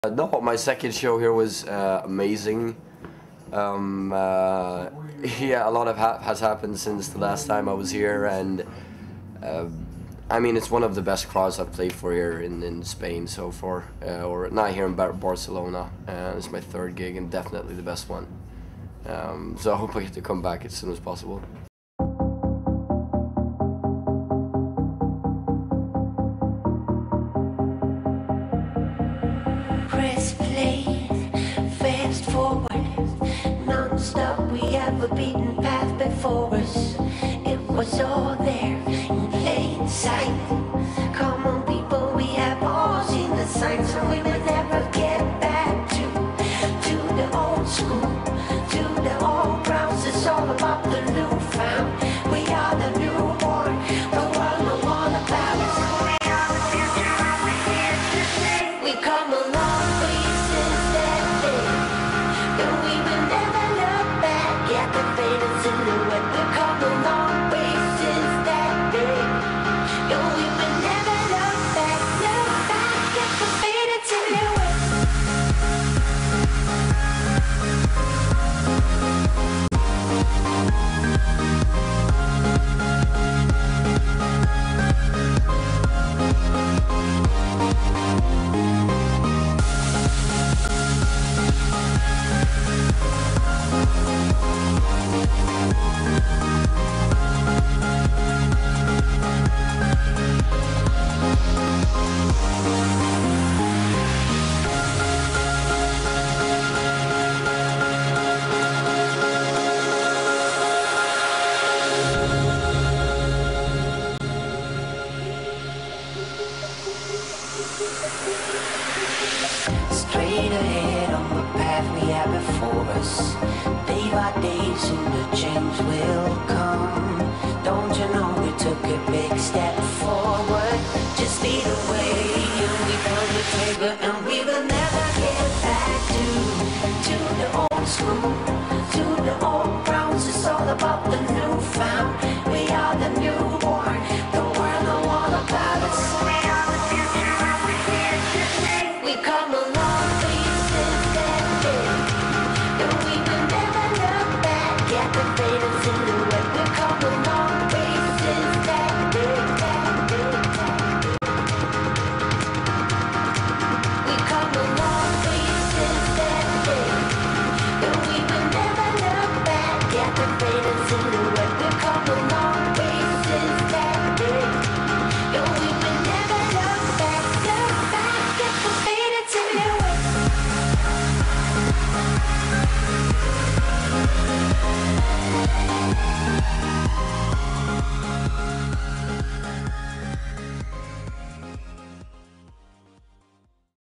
No, my second show here was amazing. Yeah, a lot has happened since the last time I was here, and I mean, it's one of the best crowds I've played for here in Spain so far, or not here in Barcelona. It's my third gig and definitely the best one. So I hope I get to come back as soon as possible. Press play, fast forward, non-stop. We have a beaten path before us. It was all there in plain sight. Come on, people, we have all seen the signs, so we will never get back to the old school, to the old grounds. It's all about the newfound. We are the newborn, the world will want about us. We are the future, and we're here to stay. We come along. We will never look back at the faded silhouette. We've come a long way since that day. No, we will never look back at the faded silhouette. Straight ahead on the path we have before us, day by day, soon